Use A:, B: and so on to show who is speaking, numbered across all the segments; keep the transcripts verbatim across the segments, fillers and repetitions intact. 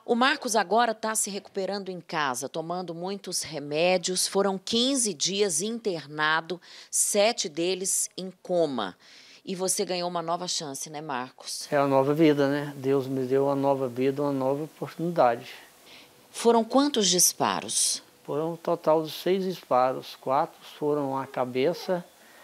A: O Marcos agora está se recuperando em casa, tomando muitos remédios. Foram quinze dias internado, sete deles em coma. E você ganhou uma nova chance, né, Marcos?
B: É a nova vida, né? Deus me deu uma nova vida, uma nova oportunidade.
A: Foram quantos disparos?
B: Foram um total de seis disparos. Quatro foram à cabeça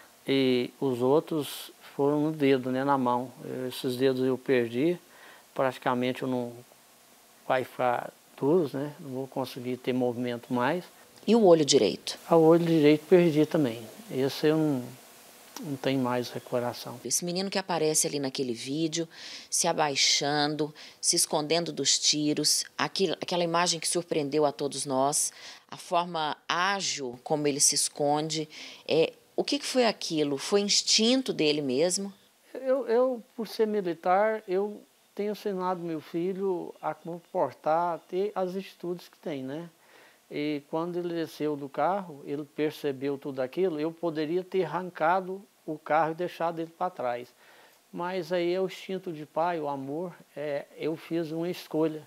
B: e os outros foram no dedo, né, na mão. Esses dedos eu perdi. Praticamente eu não vai ficar duros, né? Não vou conseguir ter movimento mais.
A: E o olho direito?
B: O olho direito perdi também. Esse eu não, não tenho mais recuperação.
A: Esse menino que aparece ali naquele vídeo, se abaixando, se escondendo dos tiros, aquilo, aquela imagem que surpreendeu a todos nós, a forma ágil como ele se esconde, é, o que, que foi aquilo? Foi instinto dele mesmo?
B: Eu, eu, por ser militar, eu tenho ensinado meu filho a comportar, a ter as atitudes que tem, né? E quando ele desceu do carro, ele percebeu tudo aquilo, eu poderia ter arrancado o carro e deixado ele para trás. Mas aí é o instinto de pai, o amor, é, eu fiz uma escolha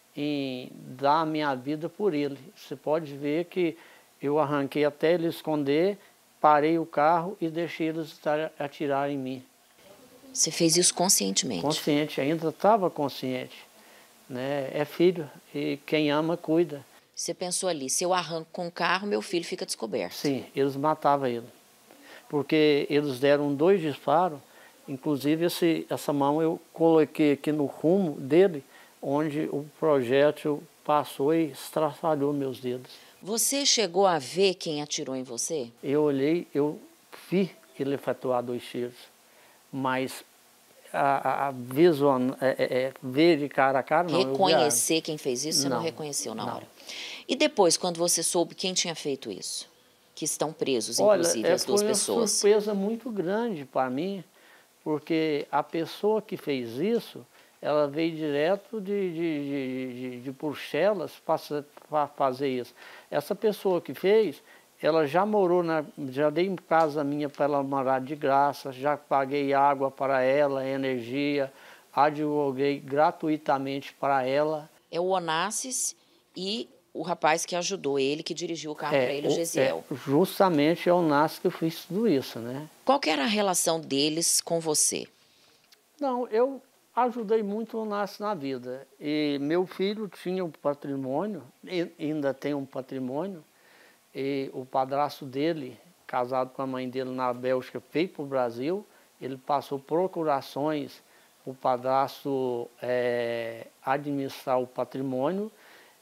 B: em dar a minha vida por ele. Você pode ver que eu arranquei até ele esconder, parei o carro e deixei eles atirar em mim.
A: Você fez isso conscientemente?
B: Consciente, ainda estava consciente, né? É filho e quem ama cuida.
A: Você pensou ali, se eu arranco com o carro, meu filho fica descoberto.
B: Sim, eles matavam ele. Porque eles deram dois disparos, inclusive esse, essa mão eu coloquei aqui no rumo dele, onde o projétil passou e estraçalhou meus dedos.
A: Você chegou a ver quem atirou em você?
B: Eu olhei, eu vi ele efetuar dois tiros, mas a, a visual, é, é, ver de cara a cara não.
A: Reconhecer quem fez isso, você não, não reconheceu na
B: não.
A: hora. E depois, quando você soube quem tinha feito isso? Que estão presos,
B: Olha,
A: inclusive,
B: é,
A: as duas pessoas.
B: Foi uma surpresa muito grande para mim, porque a pessoa que fez isso, ela veio direto de, de, de, de, de Bruxelas para fazer isso. Essa pessoa que fez, ela já morou, na, já dei em casa minha para ela morar de graça, já paguei água para ela, energia, advoguei gratuitamente para ela.
A: É o Onassis e o rapaz que ajudou ele, que dirigiu o carro
B: é,
A: para ele, o Gesiel.
B: É, justamente é o Onassis que eu fiz tudo isso, né?
A: Qual que era a relação deles com você?
B: Não, eu ajudei muito o Onassis na vida. E meu filho tinha um patrimônio, ainda tem um patrimônio, e o padrasto dele, casado com a mãe dele na Bélgica, veio para o Brasil, ele passou procurações para o padrasto é, administrar o patrimônio,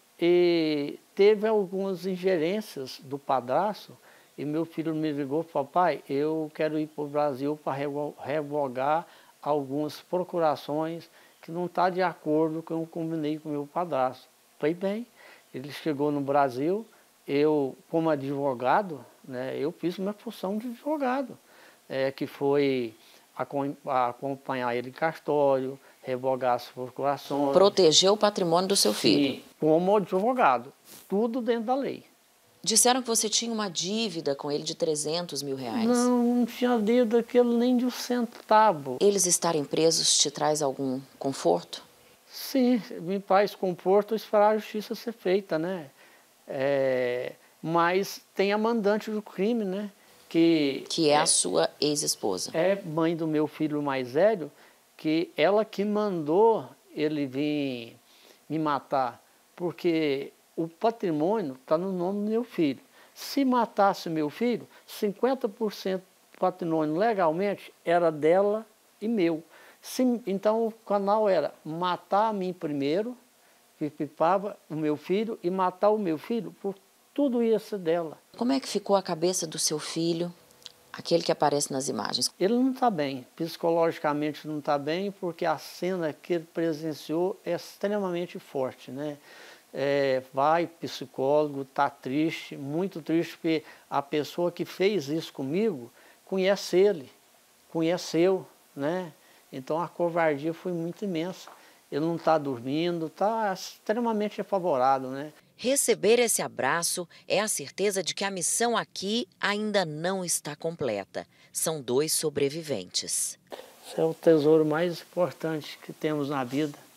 B: e teve algumas ingerências do padrasto, e meu filho me ligou e falou: papai, eu quero ir para o Brasil para revogar algumas procurações que não está de acordo com o que eu combinei com o meu padrasto. Falei, bem, ele chegou no Brasil, eu, como advogado, né, eu fiz minha função de advogado, é, que foi acompanhar ele em cartório, revogar as procurações.
A: Proteger o patrimônio do seu
B: Sim,
A: filho.
B: como advogado, tudo dentro da lei.
A: Disseram que você tinha uma dívida com ele de trezentos mil reais.
B: Não, não tinha dívida aquilo nem de um centavo.
A: Eles estarem presos te traz algum conforto?
B: Sim, me faz conforto esperar a justiça ser feita, né? É, mas tem a mandante do crime, né? Que,
A: que é, é a sua ex-esposa.
B: É mãe do meu filho mais velho, que ela que mandou ele vir me matar, porque o patrimônio está no nome do meu filho. Se matasse meu filho, cinquenta por cento do patrimônio legalmente era dela e meu. Se, então o canal era matar a mim primeiro, que pipava o meu filho, e matar o meu filho, por tudo ia ser dela.
A: Como é que ficou a cabeça do seu filho, aquele que aparece nas imagens?
B: Ele não está bem, psicologicamente não está bem, porque a cena que ele presenciou é extremamente forte, né? É, vai psicólogo, está triste, muito triste, porque a pessoa que fez isso comigo conhece ele, conheceu, né? Então a covardia foi muito imensa. Ele não está dormindo, está extremamente apavorado, né?
A: Receber esse abraço é a certeza de que a missão aqui ainda não está completa. São dois sobreviventes.
B: Esse é o tesouro mais importante que temos na vida.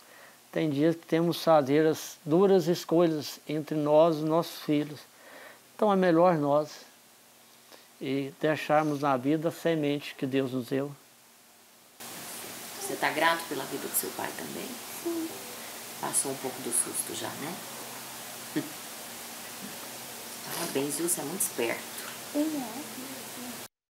B: Tem dias que temos que fazer as duras escolhas entre nós e nossos filhos. Então é melhor nós e deixarmos na vida a semente que Deus nos deu.
A: Você está grato pela vida do seu pai também?
C: Sim.
A: Passou um pouco do susto já, né? Parabéns, viu? Você é muito esperto.
C: Obrigada.